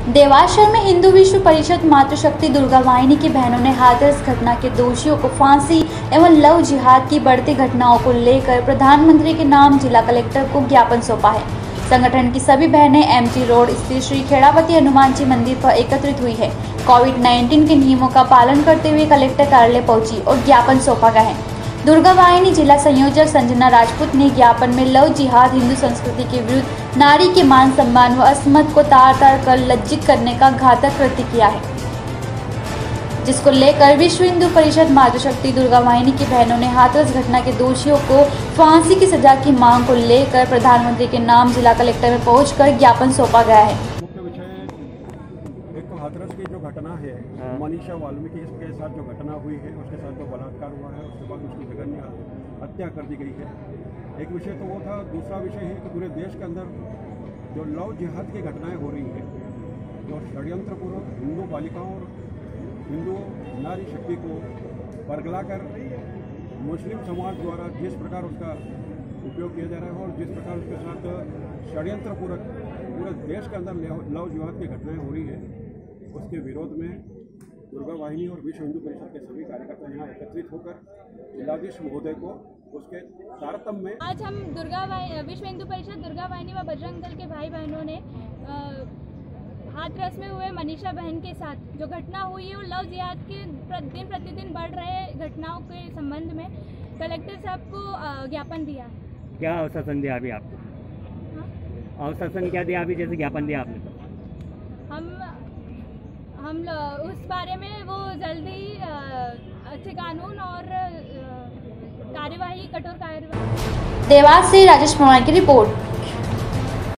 देवास शहर में हिंदू विश्व परिषद मातृशक्ति दुर्गा वाहिनी की बहनों ने हाथरस घटना के दोषियों को फांसी एवं लव जिहाद की बढ़ती घटनाओं को लेकर प्रधानमंत्री के नाम जिला कलेक्टर को ज्ञापन सौंपा है। संगठन की सभी बहनें एमजी रोड स्थित श्री खेड़ावती हनुमान जी मंदिर पर एकत्रित हुई है। कोविड-19 के नियमों का पालन करते हुए कलेक्टर कार्यालय पहुंची और ज्ञापन सौंपा गया है। दुर्गा वाहिनी जिला संयोजक संजना राजपूत ने ज्ञापन में लव जिहाद, हिंदू संस्कृति के विरुद्ध नारी के मान सम्मान व अस्मत को तार तार कर लज्जित करने का घातक कृत्य किया है, जिसको लेकर विश्व हिंदू परिषद मातृशक्ति दुर्गा वाहिनी की बहनों ने हाथरस घटना के दोषियों को फांसी की सजा की मांग को लेकर प्रधानमंत्री के नाम जिला कलेक्टर में पहुंचकर ज्ञापन सौंपा गया है। मुख्य विषय एक तो हाथरस की जो घटना है, मनीषा वाल्मीकि के साथ जो घटना हुई है, उसके साथ जो बलात्कार हुआ है, उसके बाद उसकी जघन्य हत्या कर दी गई है, एक विषय तो वो था। दूसरा विषय है कि पूरे देश के अंदर जो लव जिहाद की घटनाएं हो रही हैं, जो षड्यंत्रपूर्वक हिंदू बालिकाओं और हिंदू नारी शक्ति को बरगलाकर मुस्लिम समाज द्वारा जिस प्रकार उसका उपयोग किया जा रहा है और जिस प्रकार उसके साथ षड्यंत्रपूर्वक पूरे देश के अंदर लव जिहाद की घटनाएं हो रही है, उसके विरोध में दुर्गा वाहिनी और विश्व हिंदू परिषद के सभी कार्यकर्ता यहाँ एकत्रित होकर जिलाधीश महोदय को उसके तारतम्य में आज हम विश्व हिंदू परिषद दुर्गा वाहिनी व बजरंग दल के भाई बहनों ने हाथरस में हुए मनीषा बहन के साथ जो घटना हुई है, वो लव जिहाद के दिन प्रतिदिन बढ़ रहे घटनाओं के संबंध में कलेक्टर साहब को ज्ञापन दिया। क्या आश्वासन दिया अभी आपको? आश्वासन क्या दिया अभी, जैसे ज्ञापन दिया आपने? हम उस बारे में वो जल्दी अच्छे कानून और कार्यवाही, कठोर कार्यवाही। देवास से राजेश कुमार की रिपोर्ट।